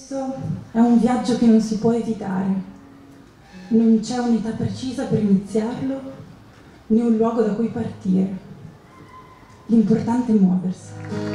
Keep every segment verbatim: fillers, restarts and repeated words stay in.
Questo è un viaggio che non si può evitare. Non c'è un'età precisa per iniziarlo, né un luogo da cui partire. L'importante è muoversi.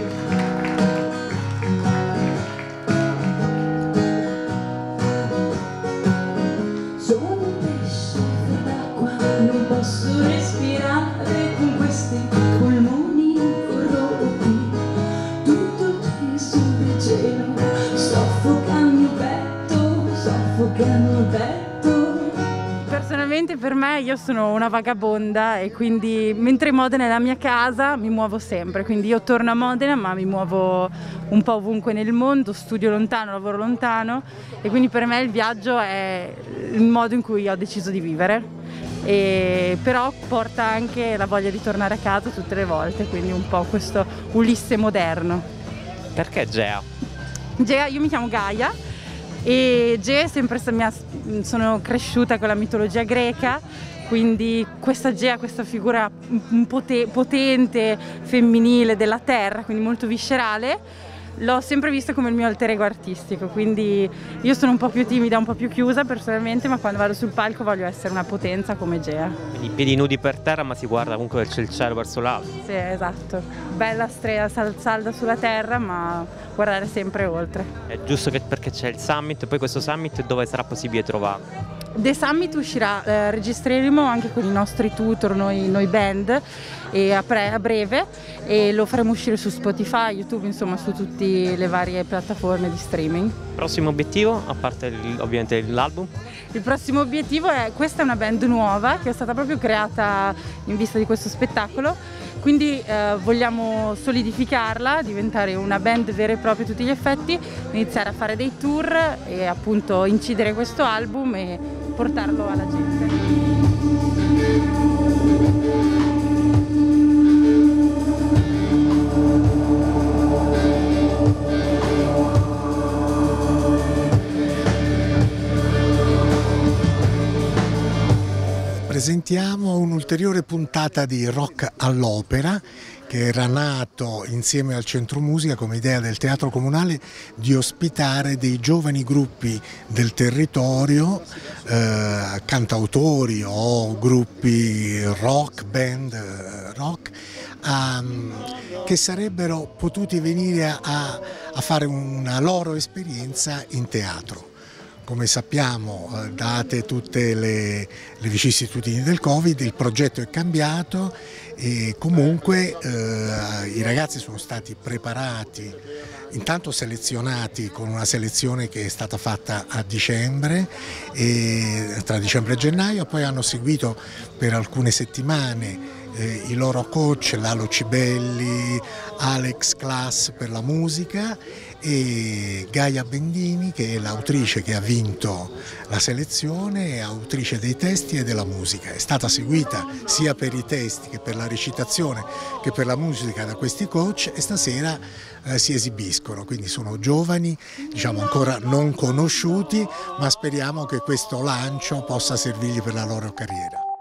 Sono un pesce d'acqua, non posso respirare con questi polmoni corrotti. Tutto il peso del cielo soffoca il mio petto, soffoca il mio petto. Personalmente per me, io sono una vagabonda e quindi mentre Modena è la mia casa mi muovo sempre, quindi io torno a Modena ma mi muovo un po' ovunque nel mondo, studio lontano, lavoro lontano e quindi per me il viaggio è il modo in cui ho deciso di vivere, e però porta anche la voglia di tornare a casa tutte le volte, quindi un po' questo Ulisse moderno. Perché Gea? Gea, io mi chiamo Gaia e Gea è sempre mia, sono cresciuta con la mitologia greca, quindi questa Gea, questa figura potente, femminile della terra, quindi molto viscerale, l'ho sempre vista come il mio alter ego artistico, quindi io sono un po' più timida, un po' più chiusa personalmente, ma quando vado sul palco voglio essere una potenza come Gea. Quindi piedi nudi per terra ma si guarda comunque verso il cielo, verso l'alto. Sì, esatto, bella strega sal salda sulla terra ma guardare sempre oltre. È giusto che perché c'è il summit e poi questo summit dove sarà possibile trovarlo? The Summit uscirà, eh, registreremo anche con i nostri tutor, noi, noi band, e a, pre, a breve, e lo faremo uscire su Spotify, YouTube, insomma su tutte le varie piattaforme di streaming. Prossimo obiettivo, a parte il, ovviamente l'album? Il prossimo obiettivo è, questa è una band nuova che è stata proprio creata in vista di questo spettacolo, quindi eh, vogliamo solidificarla, diventare una band vera e propria a tutti gli effetti, iniziare a fare dei tour e appunto incidere questo album e portarlo alla gente. Presentiamo un'ulteriore puntata di Rock all'Opera, che era nato insieme al Centro Musica come idea del Teatro Comunale di ospitare dei giovani gruppi del territorio, eh, cantautori o gruppi rock, band rock, um, che sarebbero potuti venire a, a fare una loro esperienza in teatro. Come sappiamo, date tutte le, le vicissitudini del Covid, il progetto è cambiato e comunque eh, i ragazzi sono stati preparati, intanto selezionati con una selezione che è stata fatta a dicembre, e, tra dicembre e gennaio, poi hanno seguito per alcune settimane eh, i loro coach, Lalo Cibelli, Alex Class per la musica e Gaia Bendini, che è l'autrice che ha vinto la selezione, è autrice dei testi e della musica. È stata seguita sia per i testi che per la recitazione che per la musica da questi coach e stasera eh, si esibiscono, quindi sono giovani, diciamo ancora non conosciuti, ma speriamo che questo lancio possa servirgli per la loro carriera.